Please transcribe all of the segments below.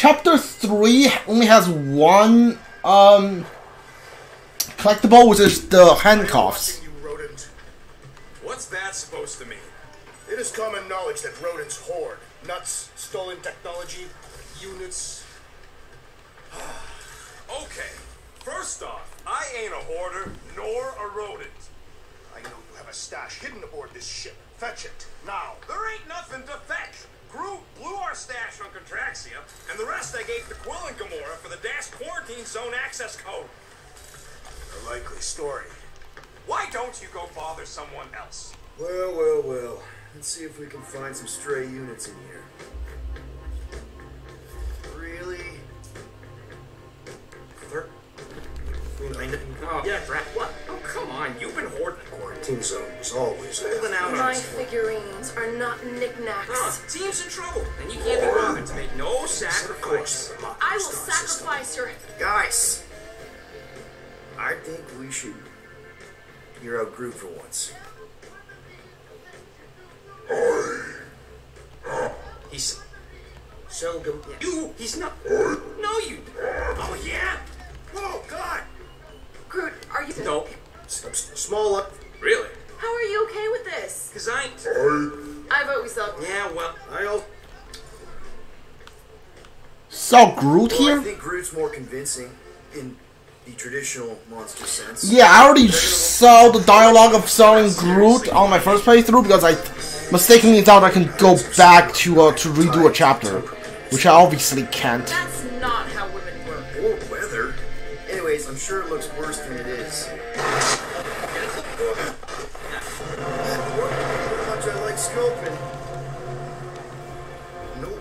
Chapter 3 only has one collectible, which is the handcuffs. You rodent. What's that supposed to mean? It is common knowledge that rodents hoard nuts, stolen technology, units. Okay, first off, I ain't a hoarder nor a rodent. I know you have a stash hidden aboard this ship. Fetch it, now. There ain't nothing to fetch. Groot blew our stash on Contraxia, and the rest I gave to Quill and Gamora for the dash quarantine zone access code. A likely story. Why don't you go bother someone else? Well. Let's see if we can find some stray units in here. Really? Yeah, Drax, what? Oh, come on. You've been hoarding the Quarantine zone is always there. holding out on My us. figurines are not knickknacks. Team's in trouble, and you can't be bothered to make no sacrifice. I will sacrifice your... Guys! I think we should hear out Groot for once. He's so good. Yeah. He's not. No, you. Oh, yeah? Oh, God! Groot, are you... No. Small up. Really? How are you okay with this? Because I. I vote we suck. Yeah, well. Saw Groot I here? think Groot's more convincing in the traditional monster sense. Yeah, I already saw the dialogue of selling Groot on my first playthrough because I mistakenly thought I can go back to redo a chapter, which I obviously can't. That's not how women work. Or weather. Anyways, I'm sure it looks worse than it is. How much I like scoping. Nope.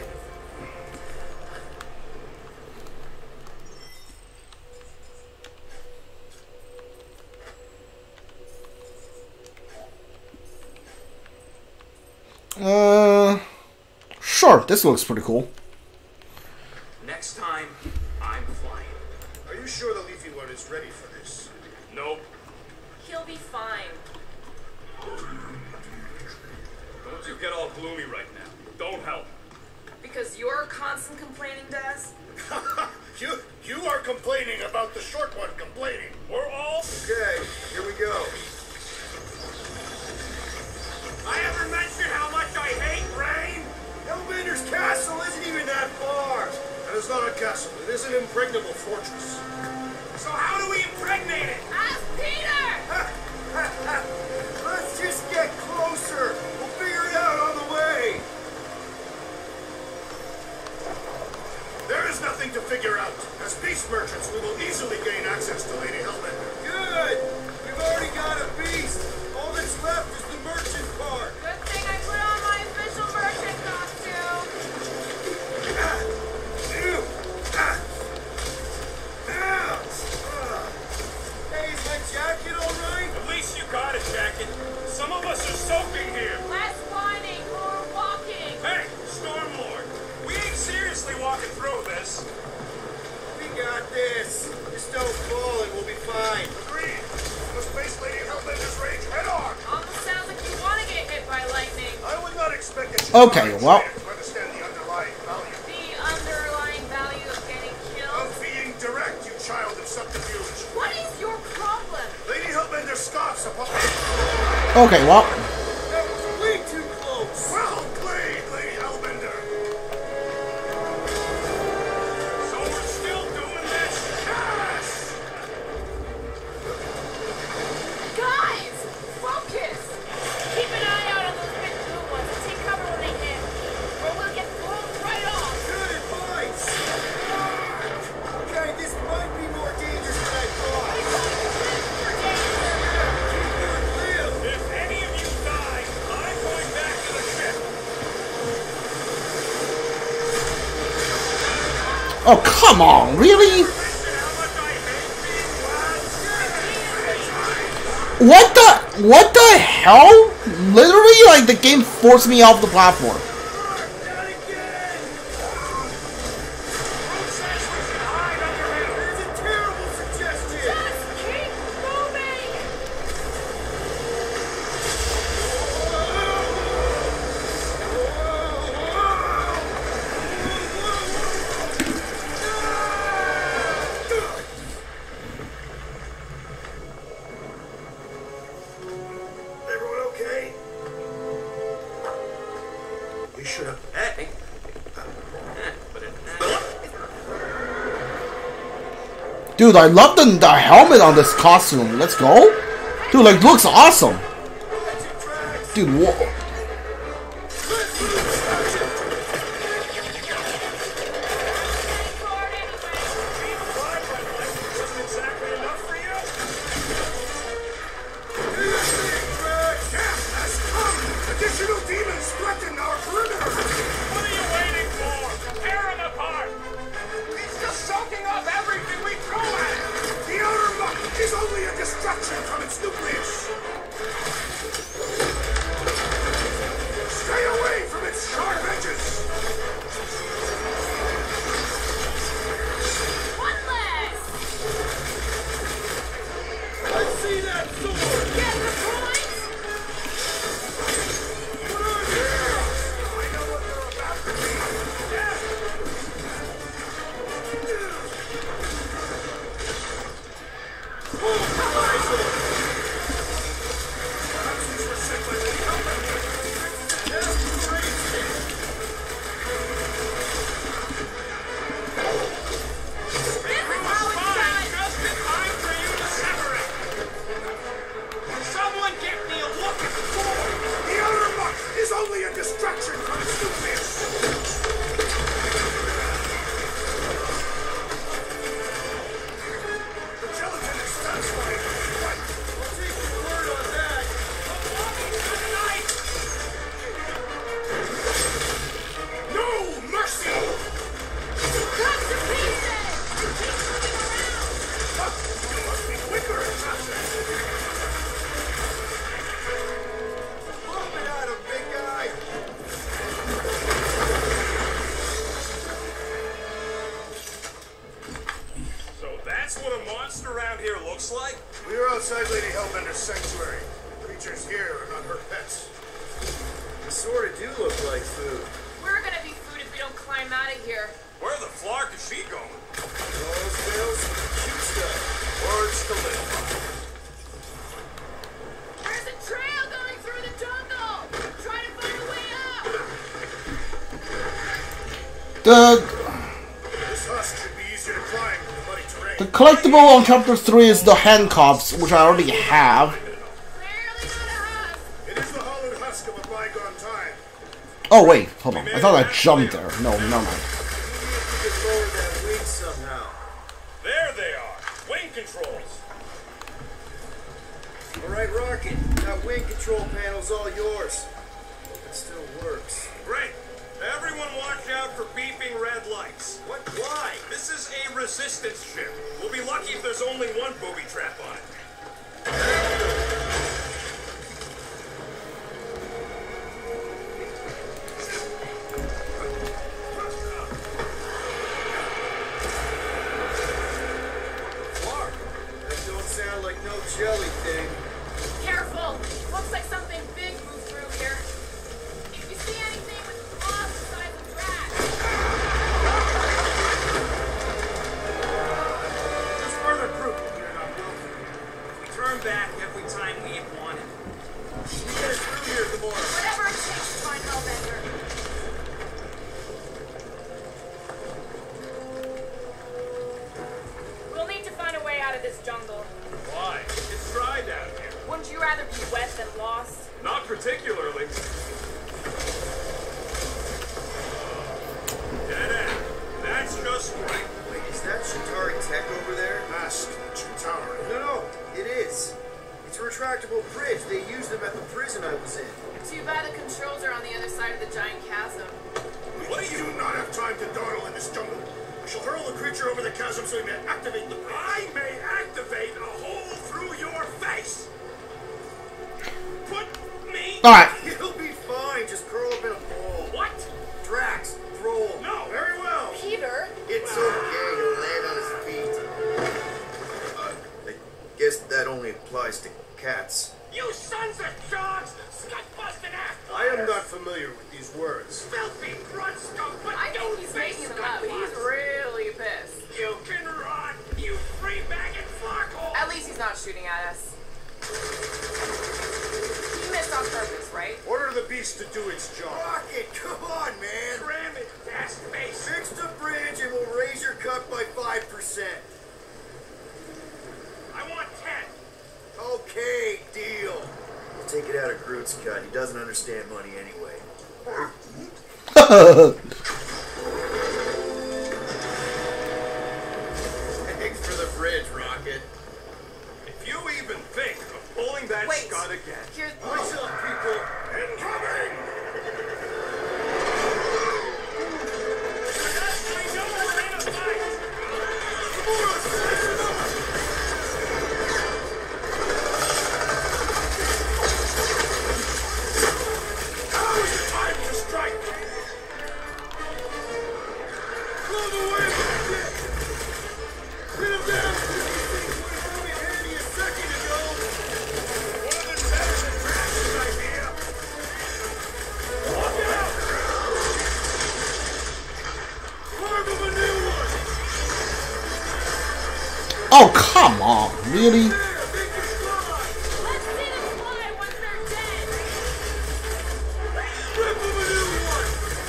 Sure, this looks pretty cool. Next time, I'm flying. Are you sure the Leafy One is ready for this? Nope. He'll be fine. Don't you get all gloomy right now. Don't help. Because you're constant complaining, Daz? You are complaining about the short one complaining. We're all... Okay, here we go. I ever mentioned how much I hate rain? Hellbender's castle isn't even that far. That is not a castle. It is an impregnable fortress. So how do we impregnate it? Ask Peter! Let's just get closer. We'll figure it out on the way. There is nothing to figure out. As beast merchants, we will easily gain access to Lady Hellbender. Good. We've already got a beast. All that's left is the merchant part. Good thing I put on my official merchant costume. Hey, is my jacket all right? At least you got a jacket. Some of us are soaking here. Less whining, more walking. Hey, Stormlord. We ain't seriously walking through this. We got this. Just don't fall and we'll be fine. Agreed. Let's face Lady Hellbender's rage head on. Almost sounds like you want to get hit by lightning. I would not expect it. Okay, well. To understand the underlying value. The underlying value of getting Of killed. being direct, you child of subterfuge. What is your problem? Lady Hellbender scoffs upon... Okay, well. That was way too close. Well played, Lady Hellbender. So we're still doing this? Yes! Guys, focus! Keep an eye out on those big blue ones and take cover when they hit. Or we'll get blown right off. Good advice. Okay, this might be more dangerous than I thought. If any of you die, I'm going back to the ship. Oh, come on, really? Listen how much I hate being wild. What the hell? Literally, like, the game forced me off the platform. Not again! Who says we should hide under here? It's a terrible suggestion! Just keep moving! Hey. Dude, I love the helmet on this costume. Let's go. Dude, like, looks awesome. Dude, whoa. The collectible on chapter 3 is the handcuffs, which I already have. Oh wait, hold on. I thought I jumped there. No, never mind. There they are. Wing controls. Alright, Rocket. That wing control panel's all yours. Hope it still works. Great. Everyone watch out for beeping red lights. What? Why? This is a resistance ship. We'll be lucky if there's only one booby trap on it. Clark, that don't sound like no jelly thing. Careful! Looks like something big moved through here. If you see anything with claws the size of Drax. Just further proof that we're not broken. We turn back every time we ain't wanted. You get us through here, Gamora. Whatever it takes to find Hellbender. We'll need to find a way out of this jungle. Why? It's dry down here. Wouldn't you rather be wet than lost? Not particularly. Dead end. That's just right. Wait, is that Chitauri Tech over there? Ask Chitauri. No, it is. It's a retractable bridge. They used them at the prison I was in. Too bad the controls are on the other side of the giant chasm. What We do not have time to dawdle in this jungle. I shall hurl the creature over the chasm so he may activate the bridge. I may activate a hole through your face. Put me. Alright. You'll be fine. Just curl up in a ball. What? Drax, throw him. No. Very well. Peter? It's okay. He'll land on his feet. I guess that only applies to cats. You sons of dogs! Scut-busting ass! I am not familiar with these words. Filthy grunt scum, but I think he's making them up. He's really pissed. You can run, you free-bagging flockhole! At least he's not shooting at us. He missed on purpose, right? Order the beast to do its job. Rocket, come on, man. cut. He doesn't understand money anyway. Thanks for the bridge, Rocket. If you even think of pulling that Wait. scud again. Here's Listen up, people. Incoming! I know we're in a fight. Now is the time to strike. Blow the way back there! Hit him down! Would have come in handy a second ago! One of the seven is Drax's idea. Look out! Carve him a new one! Oh, come on, really? There, make it fly! Let's see them fly once they're dead. Rip him a new one!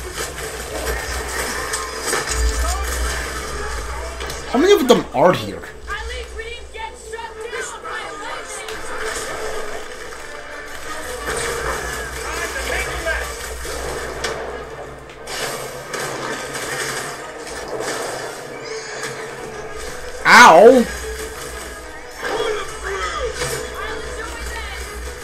How many of them are here? At least we didn't get shut down by lightning. Time to make a mess. Ow! I was doing this.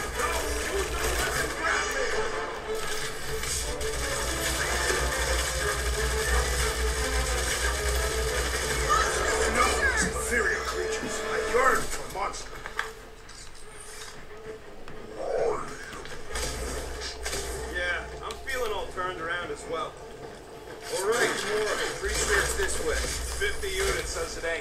No, inferior creatures. I yearn for monsters. Yeah, I'm feeling all turned around as well. All right, Gamora. Pretty sure it's this way. 50 units says it ain't.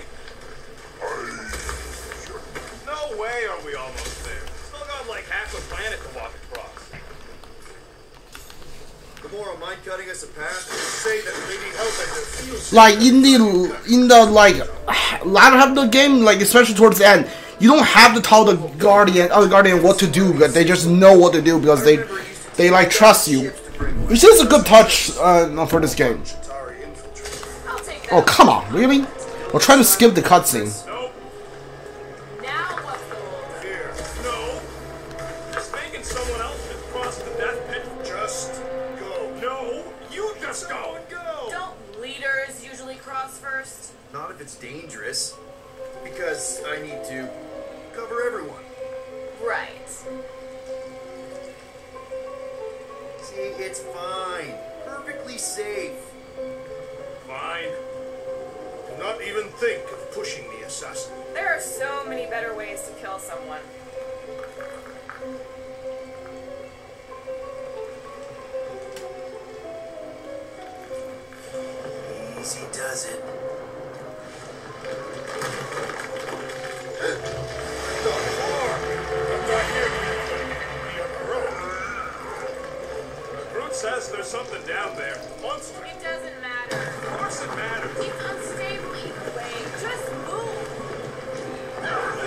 No way are we almost there. Still got like half a planet to walk across. Gamora, mind cutting us a path? Say that Lady Hellbender feels Like in the like latter half of the game, like especially towards the end, you don't have to tell the guardian what to do, but they just know what to do because they like trust you, which is a good touch for this game. I'll take that. Oh come on, really? We're trying to skip the cutscene. Nope. Now what's the rule? Here. No. Just thinking someone else should cross the death pit. Just go. No. You just go. Go! Don't leaders usually cross first? not if it's dangerous. Because I need to cover everyone. Right. See, it's fine. Perfectly safe. Fine. Do not even think of pushing the assassin. There are so many better ways to kill someone. Easy does it. Groot says there's something down there. Monster. It doesn't matter. Of course it matters. It's unstable either way. Just move.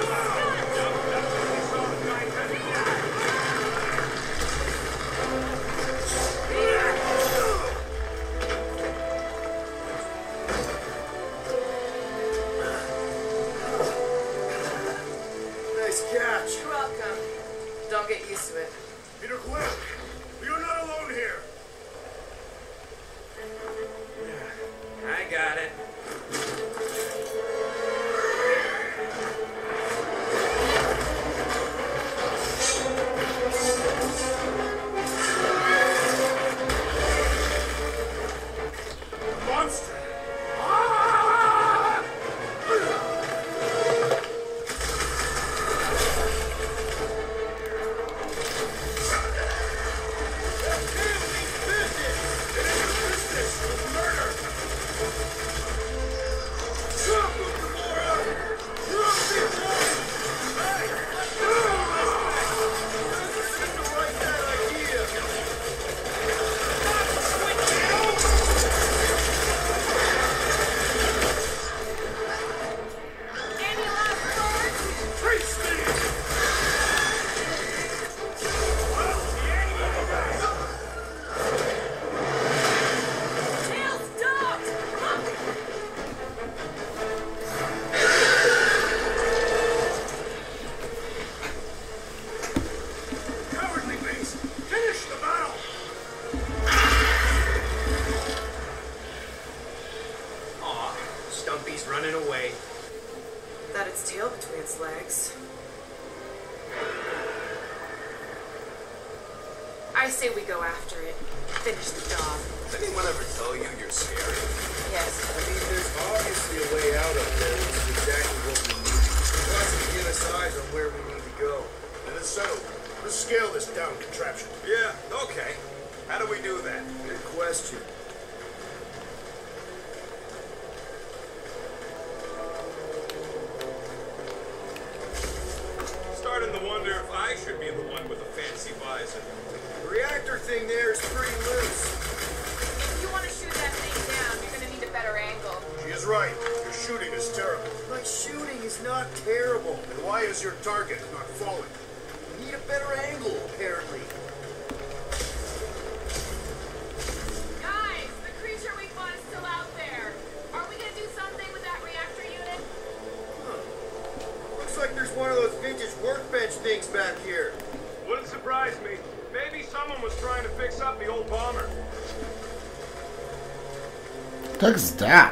Nice catch. You're welcome. Don't get used to it. Peter Quill, you're not alone here. I got running away. Got its tail between its legs. I say we go after it. Finish the job. Did anyone ever tell you you're scary? Yes. I mean, there's obviously a way out up there, which is exactly what we need. Plus, to give us eyes on where we need to go. And it's settled. Let's scale this down contraption. Yeah, okay. How do we do that? Good question. Starting to wonder if I should be the one with a fancy visor. The reactor thing there is pretty loose. If you want to shoot that thing down, you're gonna need a better angle. She is right. Your shooting is terrible. My shooting is not terrible. And why is your target not falling? We need a better angle, apparently. Guys, the creature we fought is still out there. Are we gonna do something with that reactor unit? Looks like there's one of those vintage workbench things back here. Wouldn't surprise me. Maybe someone was trying to fix up the old bomber. What the heck is that?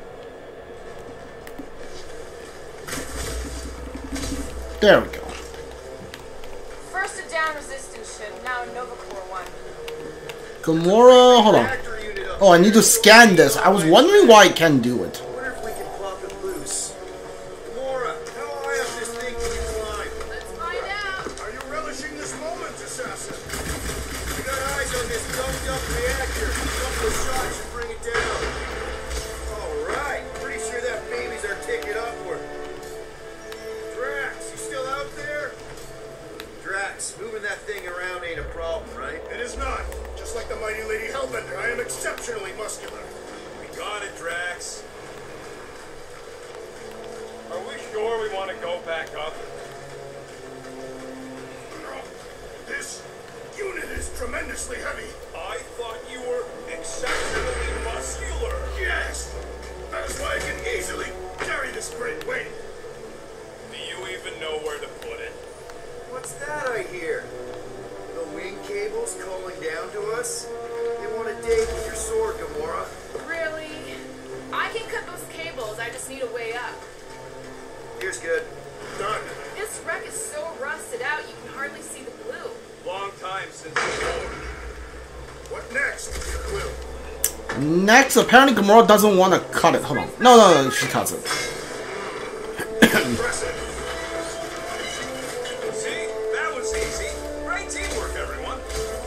There we go. First a down resistance ship, now a Nova Corps one. Gamora, hold on. Reactor unit up Oh, I need to scan this. I was wondering why I can't do it. I wonder if we can pop it loose. Gamora, how high up this thing can you climb? Let's find out. Are you relishing this moment, assassin? We got eyes on this dumped up reactor. A couple of shots should bring it down. Alright, pretty sure that baby's our ticket upward. Drax, you still out there? Drax, moving that thing around ain't a problem, right? It is not. Just like the mighty Lady Hellbender, I am exceptionally muscular. We got it, Drax. Are we sure we want to go back up? This unit is tremendously heavy. I thought you were exceptionally muscular. Yes! That is why I can easily carry this great weight. Do you even know where to put it? What's that I hear? The wing cables calling down to us? They want a date with your sword, Gamora. Really? I can cut those cables, I just need a way up. Here's good. Done. This wreck is so rusted out you can hardly see the blue. Long time since the war. What next? Will. Next, apparently Gamora doesn't want to cut it. Hold on. No, she cuts it. Impressive. See? That was easy. Great teamwork, everyone.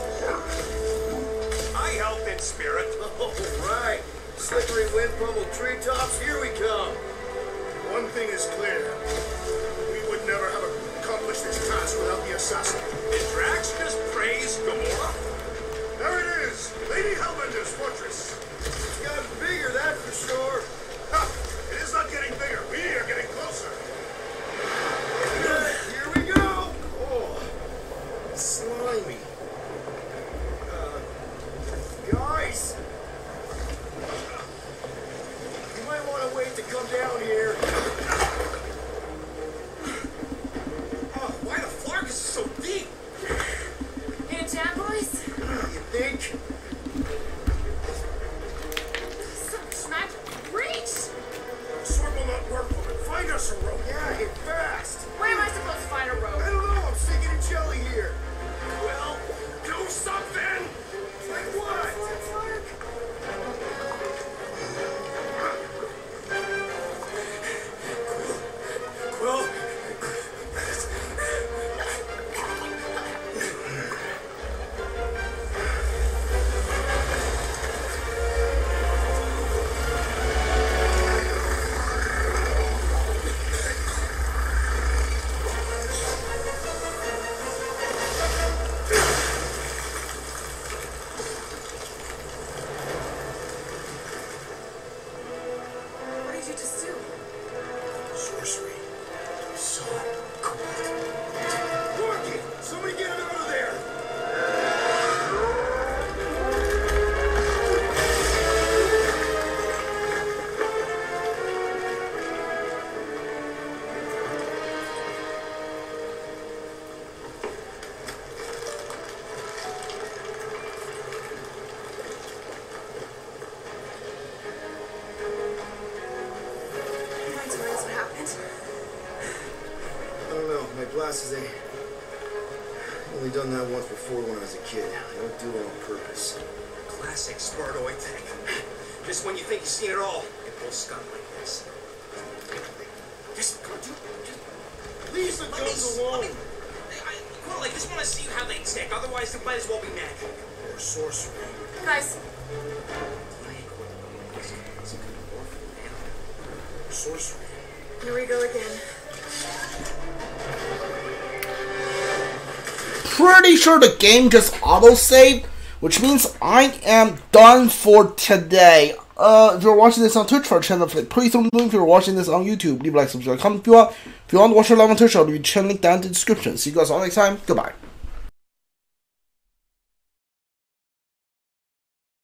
I helped in spirit. All right. Slippery wind pummeled treetops, here we come. One thing is clear. We would never have accomplished this task without the assassin. Did Drax just praise Gamora? There it is! Lady Hellbender's fortress. It's gotten bigger, that's for sure. Ha! It is not getting bigger. We are getting closer. Here we go. Oh, slimy. Guys. You might want to wait to come down here. Oh, why the Flarkus is so deep? In a jam, boys? You think? Some magic reach! Sword will not work, woman. Find us a rope. Yeah, get fast. Where am I supposed to find a I rope? don't know, I'm sinking in jelly here. Well, do something! Like what? Quill? What did you just do? Sorcery. So cool. Rocky, somebody get him out of there. glasses, they only done that once before when I was a kid. I don't do it on purpose. Classic Spartoid thing. Just when you think you've seen it all, it pulls scum like this. Just come on, just Leave the guns alone! Well, I just want to see how they tick. Otherwise, it might as well be magic. Or sorcery. Guys, Sorcery. Here we go again. Pretty sure the game just auto-saved, which means I am done for today. If you're watching this on Twitch for our channel, please don't do it. If you're watching this on YouTube, leave a like, subscribe, comment if you want. If you want to watch it live on Twitch, I'll leave a channel link down in the description. See you guys all next time. Goodbye.